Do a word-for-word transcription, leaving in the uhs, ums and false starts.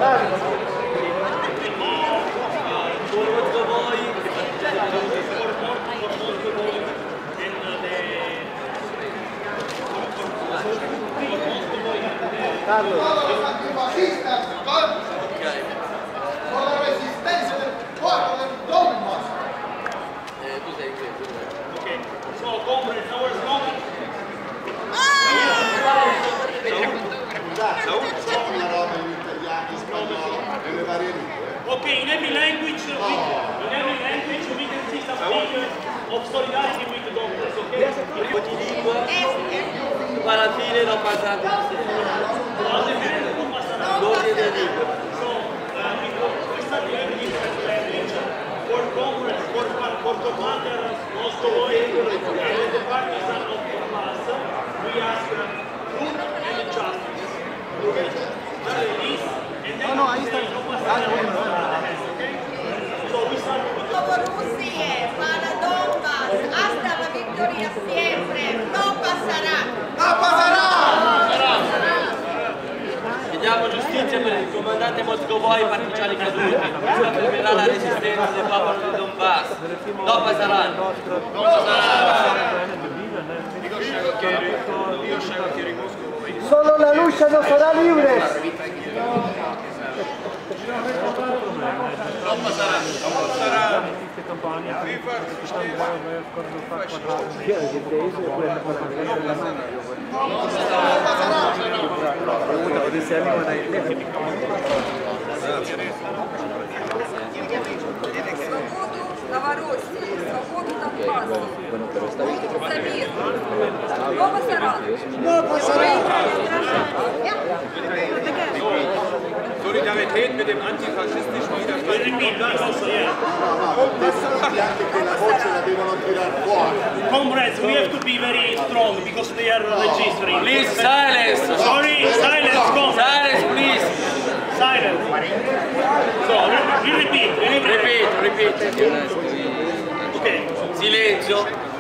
Carlo. Con la resistenza del cuore del Donbass. Eh, tu sei inglese. Ok, so comrades, our moment. Sono una roba in italiano, in spagnolo, nelle varie lingue. Ok, in every language, we, in every language we can see some figures of solidarity with the doctors, ok? Ogni lingua, ma alla fine non passa a l'ordine delle lingue. So, uh, we, we start learning different language for comrades, for, for commanders, Moscow, and the partisan of Donbass, we ask uh, truth and justice. Okay? Release, and then No, no, we ahí say, está. no pasa nada, okay? So we start with the Rusia, para Donbass, hasta la victoria siempre, no pasará. Ma passerà! Chiediamo giustizia per il comandante Moscovoi e i partigiani caduti. Si affermerà la resistenza del popolo del Donbass. No passeranno. Non passeranno. Solo la luce non sarà libre. Non passeranno. Non passeranno. Свободу Новороссии, свободу Донбасса. За мир. Но passerà. Solidarität mit dem antifaschistischen Widerstand. Anche che la voce la devono tirare fuori. comrades, we have to be very strong because they are registering. Please silence. Sorry, silence, comrades. Silence, please. Silence. So, we repeat, we repeat. Ripeto, ripeto. Okay. Silenzio.